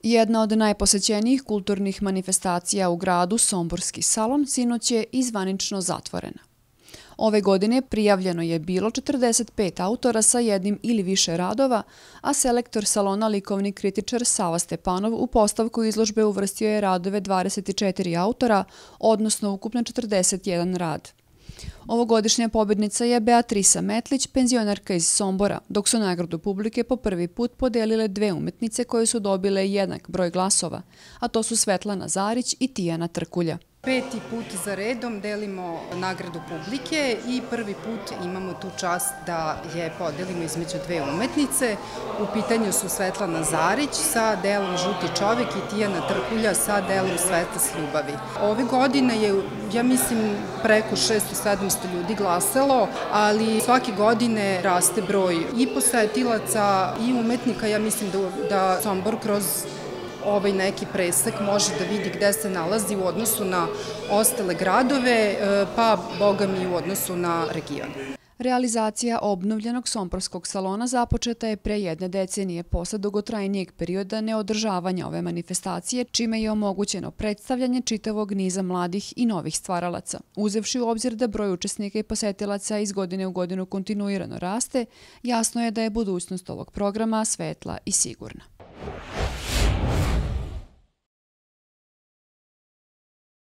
Jedna od najposećenijih kulturnih manifestacija u gradu, Somborski salon, sinoć je i zvanično zatvorena. Ove godine prijavljeno je bilo 45 autora sa jednim ili više radova, a selektor salona, likovni kritičar Sava Stepanov, u postavku izložbe uvrstio je radove 24 autora, odnosno ukupno 41 rad. Ovogodišnja pobednica je Beatrisa Metlić, penzionarka iz Sombora, dok su nagradu publike po prvi put podelile dve umetnice koje su dobile jednak broj glasova, a to su Svetlana Zarić i Tijana Trkulja. Peti put za redom delimo nagradu publike i prvi put imamo tu čast da je podelimo između dve umetnice. U pitanju su Svetlana Zarić sa delom Žuti čovek i Tijana Trkulja sa delom Sveta s ljubavi. Ove godine je, ja mislim, preko 600-700 ljudi glasalo, ali svake godine raste broj i posetilaca i umetnika. Ja mislim da Sombor kroz ovaj neki presek može da vidi gde se nalazi u odnosu na ostale gradove, pa boga mi u odnosu na region. Realizacija obnovljenog somborskog salona započeta je pre jedne decenije posle dugotrajnijeg perioda neodržavanja ove manifestacije, čime je omogućeno predstavljanje čitavog niza mladih i novih stvaralaca. Uzevši u obzir da broj učesnika i posetilaca iz godine u godinu kontinuirano raste, jasno je da je budućnost ovog programa svetla i sigurna.